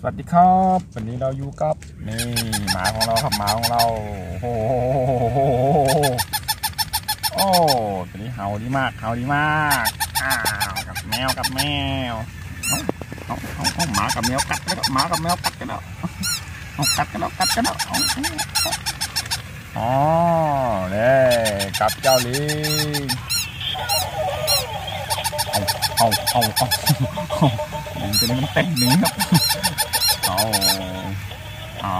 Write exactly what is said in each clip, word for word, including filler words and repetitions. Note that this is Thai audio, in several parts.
วัสดีครับวันนี้เราอยู่กับนี่หมาของเราครับหมาของเราโอ้โหโอ้ตัวนี้เห่าดีมากเห่าดีมากอ้าวกับแมวกับแมวเอาเอาเอาหมากับแมวกัดกันแล้วหมากับแมวกัดกันแล้วเอากัดกันแล้วกัดกันแล้วอ๋อเนี่ยกับเจ้าลิงเอาเอาเอาเอาลิงตัวนี้มันเต้นหนีครับเอาอ๋อ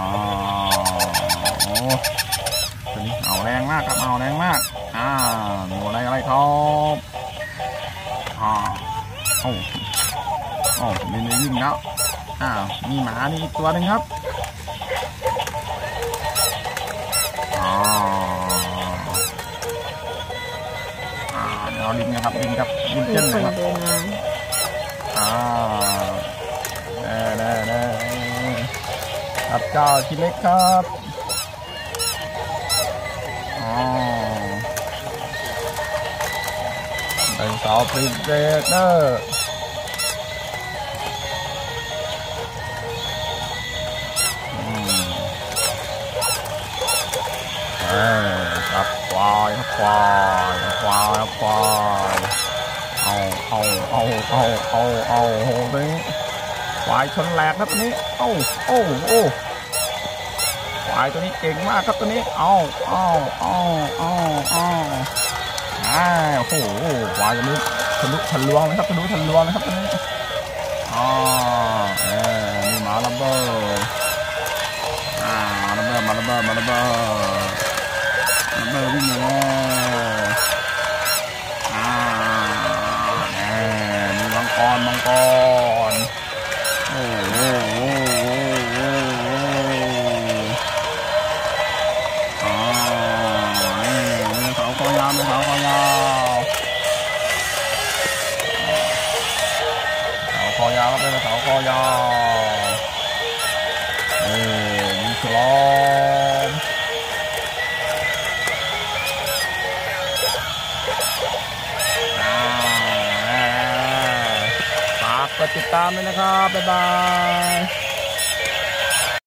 ตัวนี้เอาแรงมากครับเอาแรงมากอ่าหนูอะไรอะไรครับอ่าโอ้โอ้มีมีวิ่งแล้วอ่ามีหมานี่อีกตัวหนึ่งครับอ๋ออ่าเราลิงนะครับลิงครับลิงเจ้นนะครับอ่าเด้เด้เด้ครับเจ้าชิ้นเล็กครับอ๋อไดโนเสาร์ปรินเซสเนอร์เออครับควายครับควายควายครับควายเอาเอาเอาเอาเอาเอาโหตัวนี้ควายชนแหลกครับตัวนี้โอ้โอ้โอ้ควายตัวนี้เก่งมากครับตัวนี้เอาเอาเอาเอาเอาอ้าวโอ้โหควายตัวนี้ทะลุทะลวงนะครับทะลุทะลวงนะครับตัวนี้อ๋อเออนี่หมาลัมเบอร์อ่ามาลัมเบอร์มาลัมเบอร์มาลัมเบอร์มาลัมเบอร์วิ่งเลยอ่าเออมีมังกรมังกรโอ้โหอ๋อนี่มีเขาคอยาวมีเขาคอยาวเขาคอยาวเป็นเขาคอยาวนี่มีฉลามฝากกดติดตามด้วยนะครับบ๊ายบาย